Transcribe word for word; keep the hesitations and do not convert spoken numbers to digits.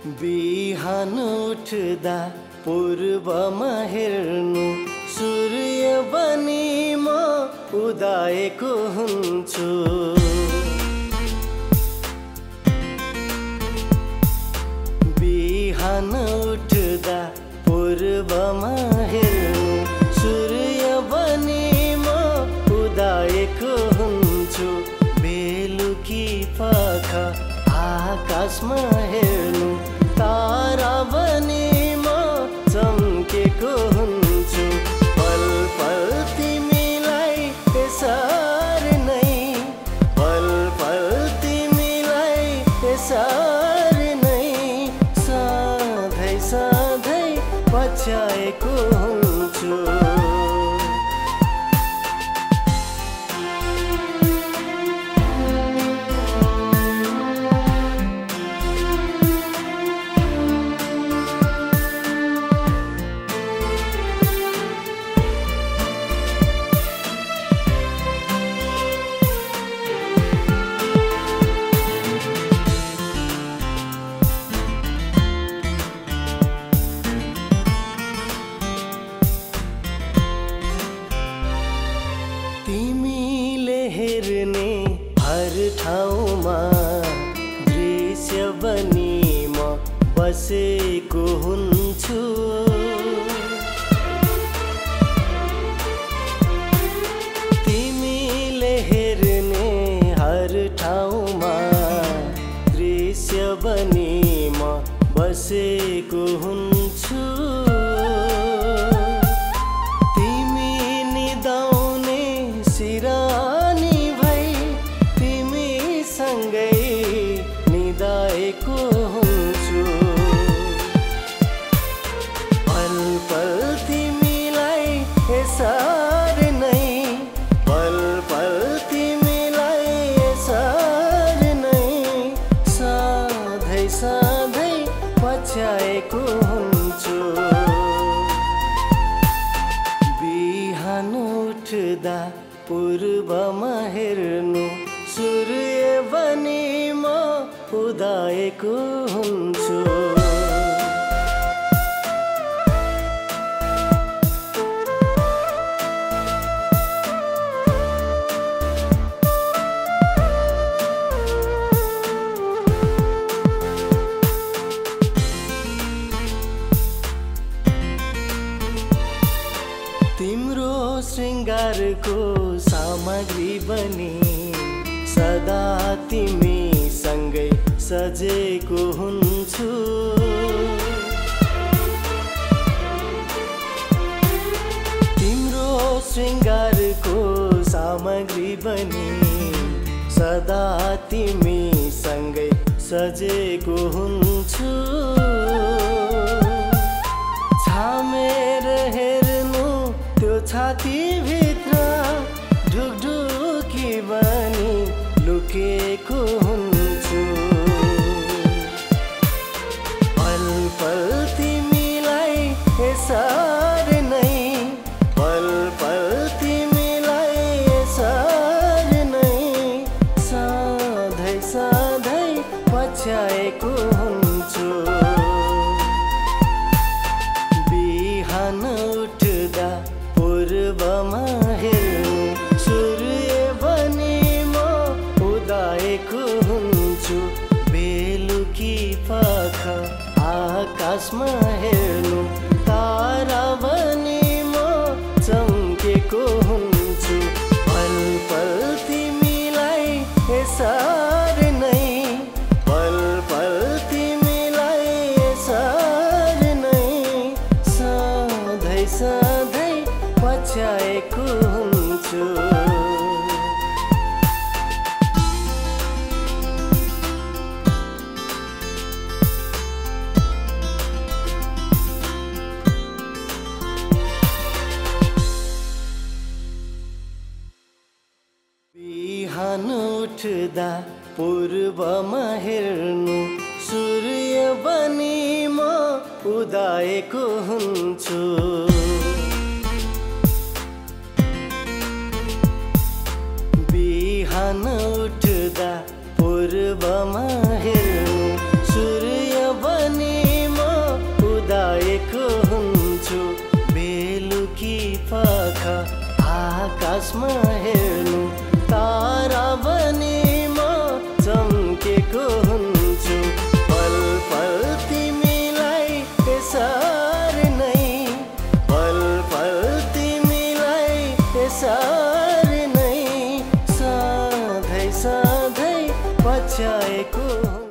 बिहान उठ्दा पूर्वमा हेर्नु सूर्य बनी म उदाएको हुन्छु। बिहान उठ्दा पूर्वमा हेर्नु सूर्य बनी म उदाएको हुन्छु। बेलुकी पख आकाशमा हेर्नु तारा बनी म चम्केको हुन्छु। पल पल तिमीलाई यसरी नै पल पल तिमीलाई यसरी नै सधैँ सधैँ पछ्याएको हुन्छु। तिमीले हेर्ने हर ठाउँमा दृश्य बनी म बसेको हुन्छु। तिमीले हेर्ने हर ठाउँमा दृश्य बनी म बसेको हुन्छु। सिरानी भई तिमी सँगै निदाएको हुन्छु। पल पल तिमीलाई यसरी नै पल पल तिमीलाई यसरी नै सधैँ सधैँ पछ्याएको हुन्छु। बिहान उठ्दा पूर्वमा हेर्नु सूर्य बनी म उदाएको हुन्छु। तिम्रो श्रृङ्गारको सामग्री बनी सदा तिमी सँगै सजेको हुन्छु। तिम्रो श्रृङ्गारको सामग्री बनी सदा तिमी सँगै सजेको हुन्छु। छामेर हेर्नु त्यो छाती भित्र ढुकढुकी बनी लुकेको हुन्छु। पल पल तिमीलाई यसरी नै पल पल तिमीलाई यसरी नै सधैँ सधैँ पछ्याएको हुन्छु। बिहान उठ्दा पूर्वमा हेर्नु सूर्य बनी म उदाएको हुन्छु। बेलुकी पख आकाशमा हेर्नु तारा बनी म चम्केको हुन्छु। पल पल तिमीलाई यसरी नै पल पल तिमीलाई यसरी नै सधैँ सधैँ पछ्याएको हुन्छु। बिहान उठ्दा पूर्वमा हेर्नु सूर्य बनी म उदाएको हुन्छु। बिहान उठ्दा पूर्वमा हेर्नु सूर्य बनी आकाशमा हेर्नु तारा बनी म चम्केको हुन्छु पल पल तिमीलाई यसरी नै पल पल तिमीलाई यसरी नै सधैँ सधैँ पछ्याएको